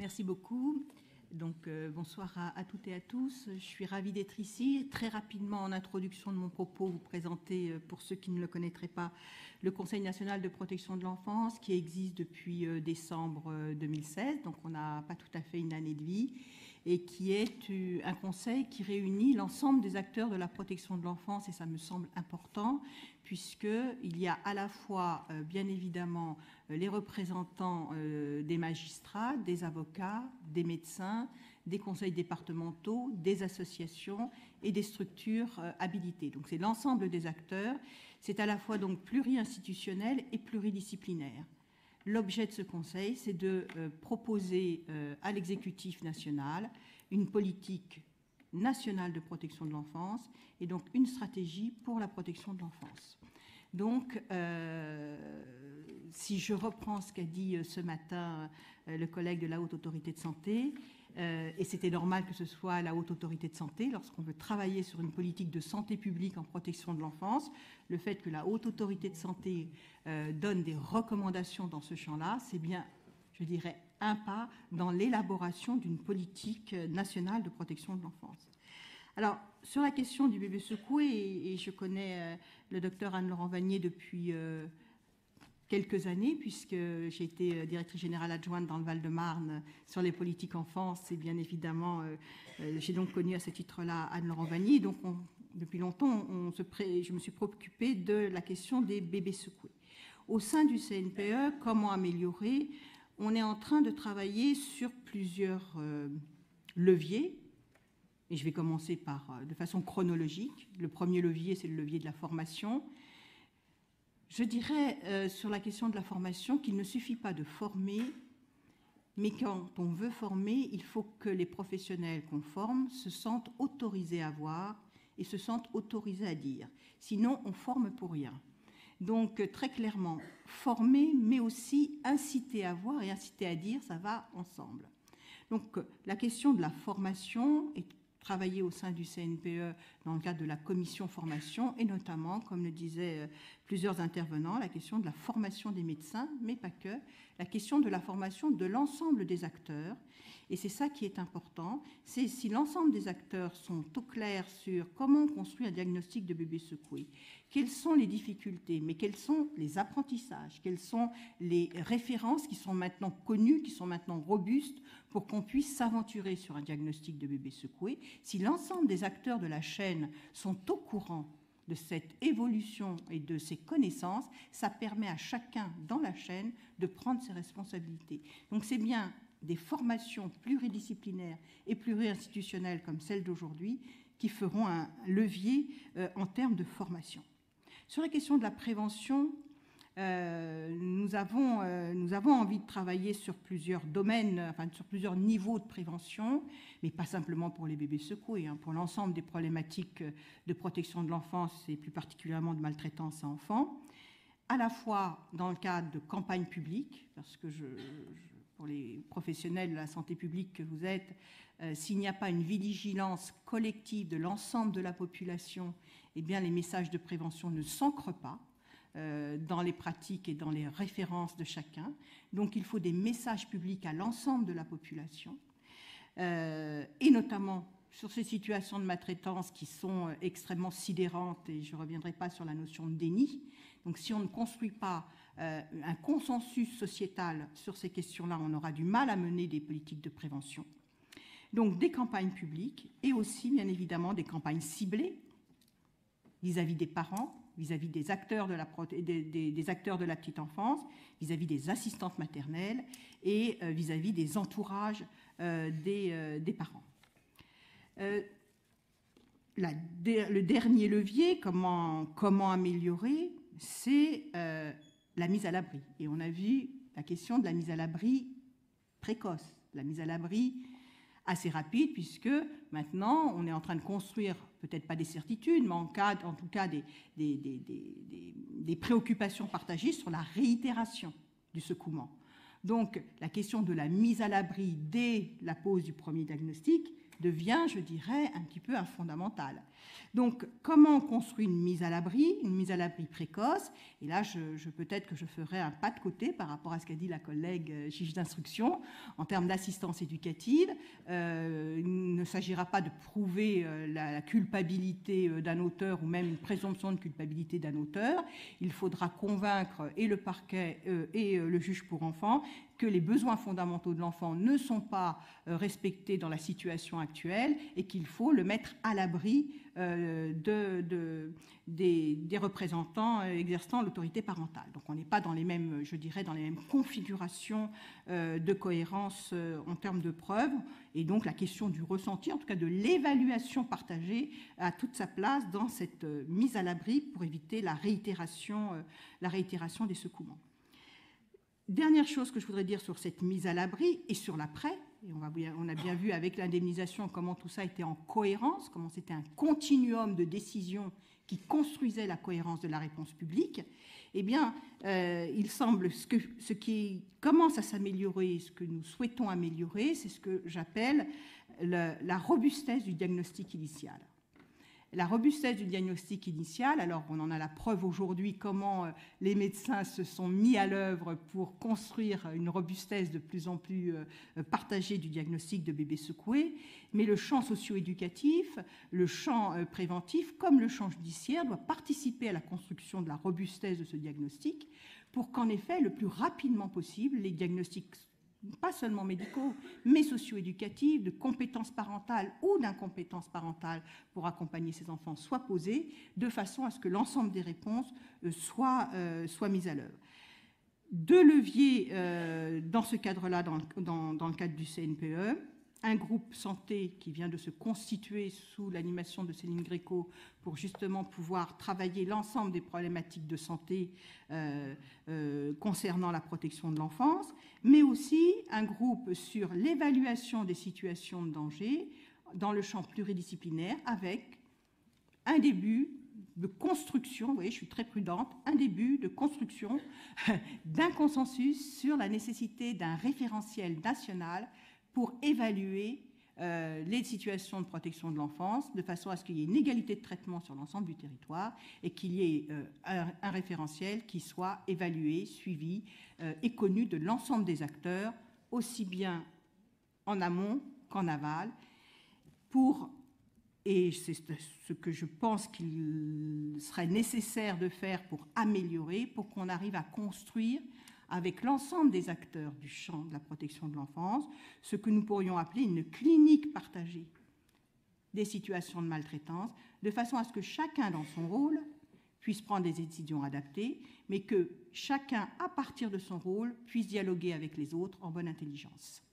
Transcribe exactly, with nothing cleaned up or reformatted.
Merci beaucoup. Donc, euh, bonsoir à, à toutes et à tous. Je suis ravie d'être ici. Très rapidement, en introduction de mon propos, vous présenter, euh, pour ceux qui ne le connaîtraient pas, le Conseil national de protection de l'enfance qui existe depuis euh, décembre euh, deux mille seize. Donc, on n'a pas tout à fait une année de vie et qui est euh, un conseil qui réunit l'ensemble des acteurs de la protection de l'enfance, et ça me semble important, puisqu'il y a à la fois, euh, bien évidemment, euh, les représentants euh, des magistrats, des avocats, des médecins, des conseils départementaux, des associations et des structures euh, habilitées. Donc c'est l'ensemble des acteurs. C'est à la fois donc pluri-institutionnel et pluridisciplinaire. L'objet de ce conseil, c'est de euh, proposer euh, à l'exécutif national une politique nationale de protection de l'enfance et donc une stratégie pour la protection de l'enfance. Donc, euh, si je reprends ce qu'a dit ce matin euh, le collègue de la Haute Autorité de Santé, euh, et c'était normal que ce soit la Haute Autorité de Santé, lorsqu'on veut travailler sur une politique de santé publique en protection de l'enfance, le fait que la Haute Autorité de Santé euh, donne des recommandations dans ce champ-là, c'est bien, je dirais, un pas dans l'élaboration d'une politique nationale de protection de l'enfance. Alors, sur la question du bébé secoué, et, et je connais euh, le docteur Anne-Laurent Vanier depuis euh, quelques années, puisque j'ai été directrice générale adjointe dans le Val-de-Marne sur les politiques enfance, et bien évidemment, euh, euh, j'ai donc connu à ce titre-là Anne-Laurent Vanier. Donc, on, depuis longtemps, on se pré... je me suis préoccupée de la question des bébés secoués. Au sein du C N P E, comment améliorer? On est en train de travailler sur plusieurs euh, leviers. Et je vais commencer par, de façon chronologique. Le premier levier, c'est le levier de la formation. Je dirais euh, sur la question de la formation qu'il ne suffit pas de former, mais quand on veut former, il faut que les professionnels qu'on forme se sentent autorisés à voir et se sentent autorisés à dire. Sinon, on forme pour rien. Donc, très clairement, former, mais aussi inciter à voir et inciter à dire, ça va ensemble. Donc, la question de la formation est travailler au sein du C N P E dans le cadre de la commission formation et notamment, comme le disaient plusieurs intervenants, la question de la formation des médecins, mais pas que, la question de la formation de l'ensemble des acteurs. Et c'est ça qui est important, c'est si l'ensemble des acteurs sont au clair sur comment on construit un diagnostic de bébé secoué, quelles sont les difficultés, mais quels sont les apprentissages, quelles sont les références qui sont maintenant connues, qui sont maintenant robustes pour qu'on puisse s'aventurer sur un diagnostic de bébé secoué. Si l'ensemble des acteurs de la chaîne sont au courant de cette évolution et de ces connaissances, ça permet à chacun dans la chaîne de prendre ses responsabilités. Donc c'est bien des formations pluridisciplinaires et pluri-institutionnelles comme celle d'aujourd'hui qui feront un levier euh, en termes de formation. Sur la question de la prévention, euh, nous, avons, euh, nous avons envie de travailler sur plusieurs domaines, enfin sur plusieurs niveaux de prévention, mais pas simplement pour les bébés secoués, hein, pour l'ensemble des problématiques de protection de l'enfance et plus particulièrement de maltraitance à enfants, à la fois dans le cadre de campagnes publiques, parce que je, je pour les professionnels de la santé publique que vous êtes, euh, s'il n'y a pas une vigilance collective de l'ensemble de la population, eh bien les messages de prévention ne s'ancrent pas euh, dans les pratiques et dans les références de chacun. Donc il faut des messages publics à l'ensemble de la population, euh, et notamment sur ces situations de maltraitance qui sont extrêmement sidérantes, et je ne reviendrai pas sur la notion de déni. Donc si on ne construit pas euh, un consensus sociétal sur ces questions-là, on aura du mal à mener des politiques de prévention. Donc des campagnes publiques et aussi, bien évidemment, des campagnes ciblées vis-à-vis des parents, vis-à-vis des acteurs de la, des, des, des acteurs de la petite enfance, vis-à-vis des assistantes maternelles et euh, vis-à-vis des entourages euh, des, euh, des parents. Euh, la, le dernier levier, comment, comment améliorer, c'est euh, la mise à l'abri. Et on a vu la question de la mise à l'abri précoce, la mise à l'abri assez rapide, puisque maintenant, on est en train de construire, peut-être pas des certitudes, mais en, cas, en tout cas des, des, des, des, des préoccupations partagées sur la réitération du secouement. Donc, la question de la mise à l'abri dès la pose du premier diagnostic devient, je dirais, un petit peu un fondamental. Donc, comment on construit une mise à l'abri, une mise à l'abri précoce? Et là, je, je, peut-être que je ferai un pas de côté par rapport à ce qu'a dit la collègue juge d'instruction en termes d'assistance éducative. Euh, il ne s'agira pas de prouver euh, la, la culpabilité euh, d'un auteur ou même une présomption de culpabilité d'un auteur. Il faudra convaincre et le parquet euh, et euh, le juge pour enfants que les besoins fondamentaux de l'enfant ne sont pas euh, respectés dans la situation actuelle et qu'il faut le mettre à l'abri euh, de, de, des, des représentants exerçant l'autorité parentale. Donc on n'est pas dans les mêmes, je dirais, dans les mêmes configurations euh, de cohérence euh, en termes de preuves. Et donc la question du ressenti, en tout cas de l'évaluation partagée, a toute sa place dans cette euh, mise à l'abri pour éviter la réitération, euh, la réitération des secouements. Dernière chose que je voudrais dire sur cette mise à l'abri et sur l'après, et on, va bien, on a bien vu avec l'indemnisation comment tout ça était en cohérence, comment c'était un continuum de décisions qui construisait la cohérence de la réponse publique. Eh bien, euh, il semble ce, que, ce qui commence à s'améliorer, ce que nous souhaitons améliorer, c'est ce que j'appelle le, la robustesse du diagnostic initial. La robustesse du diagnostic initial, alors on en a la preuve aujourd'hui comment les médecins se sont mis à l'œuvre pour construire une robustesse de plus en plus partagée du diagnostic de bébés secoués, mais le champ socio-éducatif, le champ préventif, comme le champ judiciaire, doit participer à la construction de la robustesse de ce diagnostic pour qu'en effet, le plus rapidement possible, les diagnostics pas seulement médicaux, mais socio-éducatifs, de compétences parentales ou d'incompétences parentales pour accompagner ces enfants soient posés, de façon à ce que l'ensemble des réponses soient, euh, soient mises à l'œuvre. Deux leviers euh, dans ce cadre-là, dans, dans, dans le cadre du C N P E. Un groupe santé qui vient de se constituer sous l'animation de Céline Gréco pour justement pouvoir travailler l'ensemble des problématiques de santé euh, euh, concernant la protection de l'enfance, mais aussi un groupe sur l'évaluation des situations de danger dans le champ pluridisciplinaire avec un début de construction, vous voyez, je suis très prudente, un début de construction d'un consensus sur la nécessité d'un référentiel national pour évaluer euh, les situations de protection de l'enfance, de façon à ce qu'il y ait une égalité de traitement sur l'ensemble du territoire et qu'il y ait euh, un, un référentiel qui soit évalué, suivi euh, et connu de l'ensemble des acteurs, aussi bien en amont qu'en aval, pour, et c'est ce que je pense qu'il serait nécessaire de faire pour améliorer, pour qu'on arrive à construire avec l'ensemble des acteurs du champ de la protection de l'enfance, ce que nous pourrions appeler une clinique partagée des situations de maltraitance, de façon à ce que chacun dans son rôle puisse prendre des décisions adaptées, mais que chacun, à partir de son rôle, puisse dialoguer avec les autres en bonne intelligence.